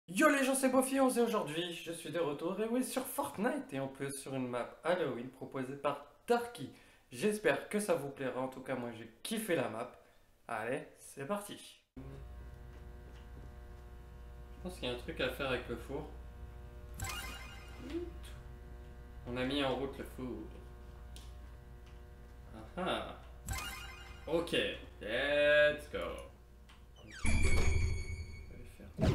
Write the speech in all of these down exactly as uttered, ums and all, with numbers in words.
Yo les gens, c'est Bofions et aujourd'hui je suis de retour et oui sur Fortnite et en plus sur une map Halloween proposée par Darky. J'espère que ça vous plaira, en tout cas moi j'ai kiffé la map. Allez, c'est parti. Je pense qu'il y a un truc à faire avec le four. On a mis en route le four. Ah ah. Ok, let's go. Je vais faire...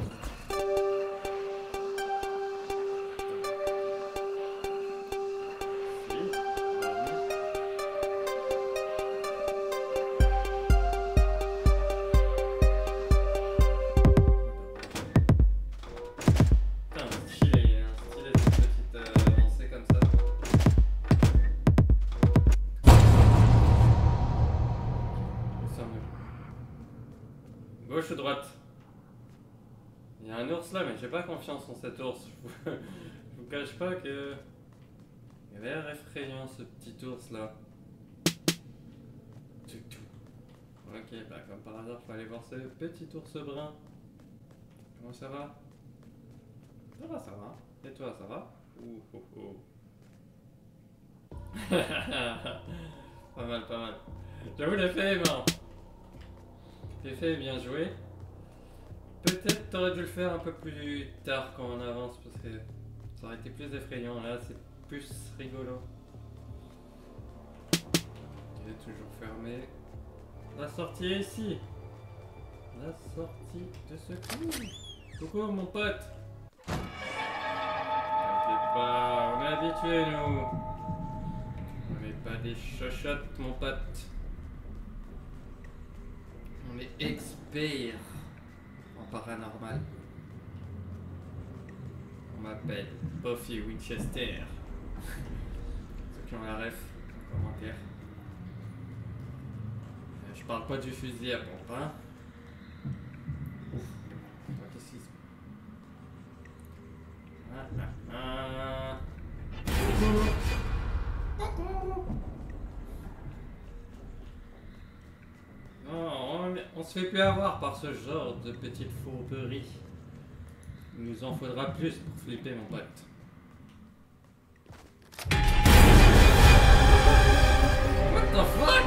Gauche ou droite? Il y a un ours là, mais j'ai pas confiance en cet ours. Je vous, je vous cache pas que... Il a l'air effrayant ce petit ours là. Ok, bah comme par hasard, faut aller voir ce petit ours brun. Comment ça va? Ça va, ça va. Et toi, ça va? Ouh, oh, oh. Pas mal, pas mal. J'avoue, l'effet est marrant. L'effet est bien joué. Peut-être t'aurais dû le faire un peu plus tard quand on avance parce que ça aurait été plus effrayant. Là, c'est plus rigolo. Il est toujours fermé. La sortie est ici. La sortie de secours. Coucou mon pote. T'inquiète pas, on est habitués nous. On n'est pas des chochottes mon pote. On est experts en paranormal. On m'appelle Buffy Winchester. Ceux qui ont la ref, en commentaire. Euh, je parle pas du fusil à pompe, hein. Ouf, toi qu'est-ce qui se... Ah, ah, ah. Non, on, on se fait plus avoir par ce genre de petite fourberie. Il nous en faudra plus pour flipper mon pote. What the fuck?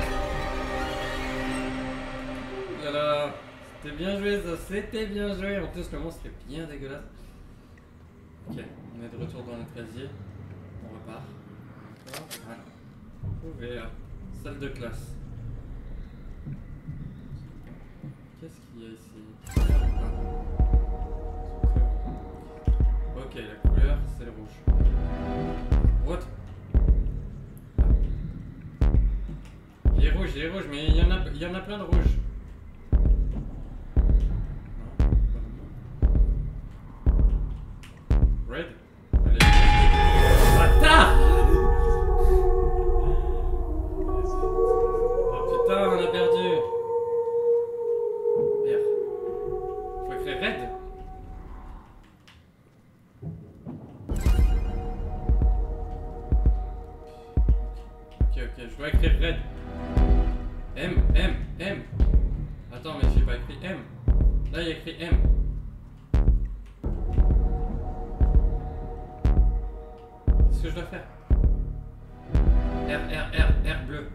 Voilà, c'était bien joué ça, c'était bien joué. En plus le monstre est bien dégueulasse. Ok, on est de retour dans notre casier. On repart. D'accord, voilà. Ouvert. Salle de classe. Qu'est-ce qu'il y a ici? Ok, la couleur c'est le rouge. What? Il est rouge, il est rouge, mais il y en a, il y en a plein de rouges. Red? Allez. Bâtard! Oh putain, on a perdu. Red. Ok, ok, je dois écrire red. M, M, M. Attends, mais j'ai pas écrit M. Là, il y a écrit M. Qu'est-ce que je dois faire? R, R, R, R bleu.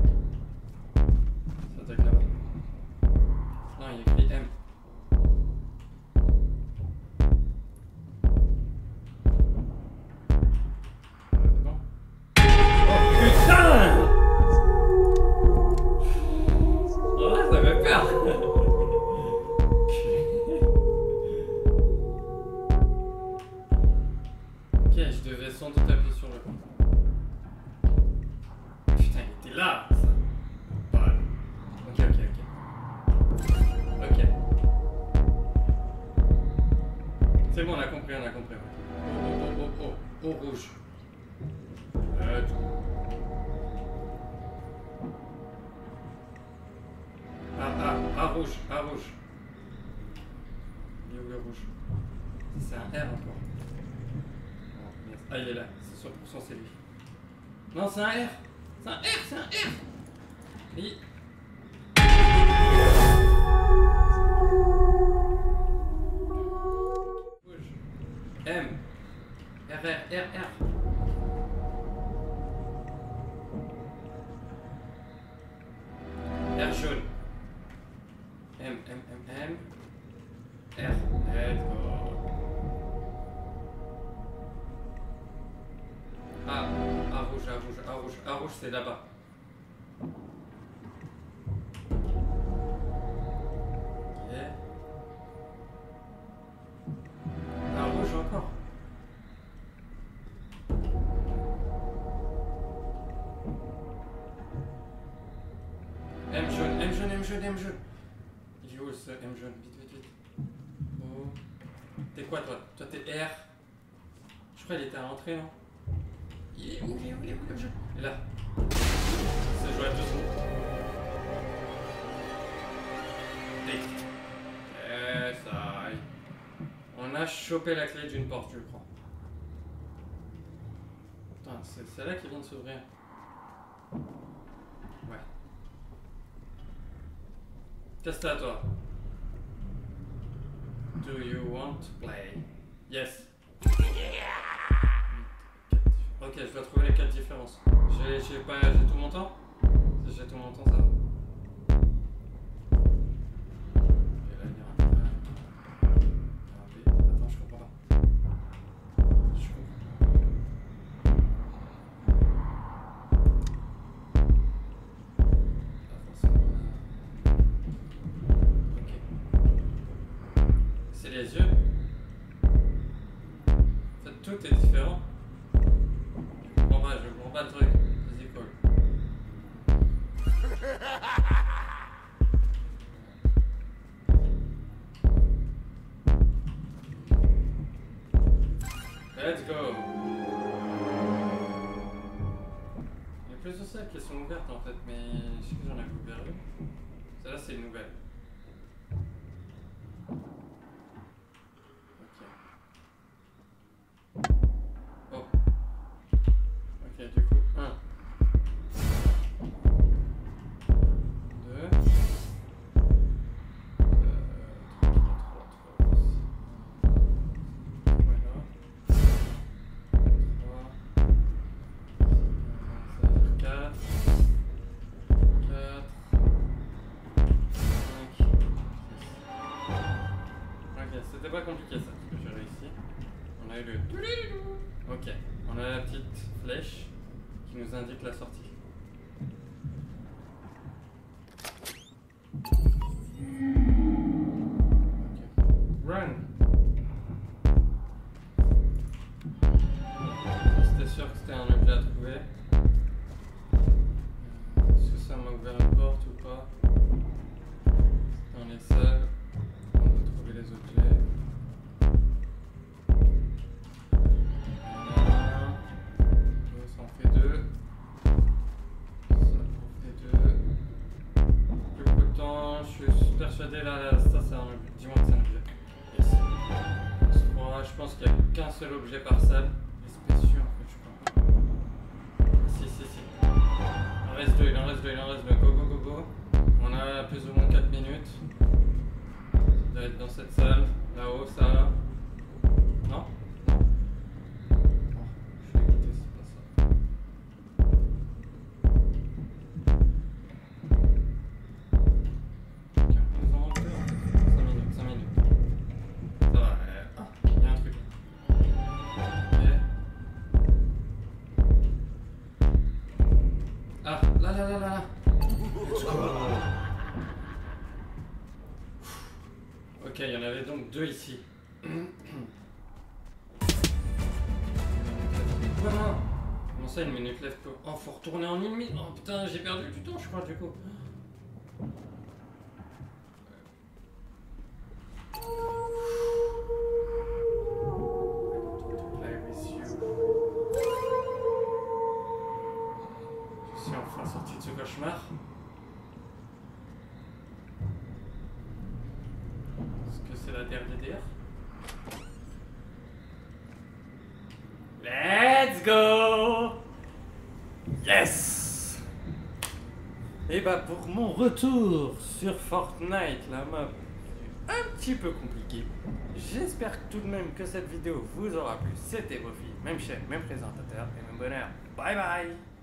Ça attaque là-bas. Non, il y a écrit M. Ok, je devais sans doute appuyer sur le... Putain, il était là ça. Voilà. Ok, ok, ok. Ok. C'est bon, on a compris, on a compris. Oh, oh, oh, oh, oh, oh, rouge. Euh, ah, ah, ah, rouge, ah, rouge. Il est où le rouge? C'est un R encore. Ah, il est là, c'est cent pour cent c'est lui. Non, c'est un R. C'est un R, c'est un R. Il... R, R, R. R jaune. M, M, M, M. R. Let's go. A, A rouge, A rouge, A rouge, A rouge, c'est là-bas. Ok. A rouge encore. M jaune, M jaune, M jaune, M jaune. Il est où ce M jaune? Vite, vite, vite. Oh. T'es quoi toi? Toi t'es R. Je crois qu'il était à l'entrée, non? Il est où? Il est où? Il est où le jeu? Il est là. Ça joue à deux secondes. Eh, ça aille. On a chopé la clé d'une porte, je crois. Putain, c'est celle-là qui vient de s'ouvrir. Ouais. Qu'est-ce que t'as à toi? Do you want to play? Yes. Ok, je dois trouver les quatre différences. J'ai j'ai pas j'ai tout mon temps? Si j'ai tout mon temps, ça va. Et là, il y a un... Attends, je comprends pas. Je comprends. Pas forcément. Ok. C'est les yeux. En fait, tout est différent. Je comprends pas, je comprends pas le truc. Vas-y, cool. Let's go. Il y a plus de ça qui sont ouvertes en fait, mais je sais que j'en avais ouvert une. Celle-là, c'est une nouvelle. Ok. Oh. Ok, du coup, un. deux. C'était pas compliqué ça, ce que j'ai réussi. On a eu le... Ok, on a la petite flèche qui nous indique la sortie. Ok. Run. J'étais sûr que c'était un objet à trouver. Est-ce que ça m'a ouvert une porte ou pas? Dans les salles. Les objets. Voilà. Ça en fait deux. Ça en fait deux. Plus beaucoup de temps. Je suis persuadé là, là ça c'est un objet. Dis-moi que c'est un objet. Yes. Moi, je pense qu'il n'y a qu'un seul objet par salle. Les spéciaux en fait, je crois. Si, si, si. Il en reste deux, il en reste deux, il en reste deux. Go, go, go, go. On a plus ou moins quatre minutes. Ça doit être dans cette salle, là-haut, ça. Non? Non? Bon, je vais écouter, c'est pas ça. Ok, on nous en manque deux en fait. cinq minutes, cinq minutes. Ça va, euh... ah, il y a un truc. Ok. Ah, là, là, là, là, là. Ok, il y en avait donc deux ici. Voilà. Comment ça, une minute left pour... Oh, faut retourner en une minute. Oh putain, j'ai perdu du temps, je crois, du coup. Je suis enfin sorti de ce cauchemar. C'est la dernière. Let's go! Yes! Et bah pour mon retour sur Fortnite, la map un petit peu compliqué. J'espère tout de même que cette vidéo vous aura plu. C'était vos filles, même chaîne, même présentateur et même bonheur. Bye bye.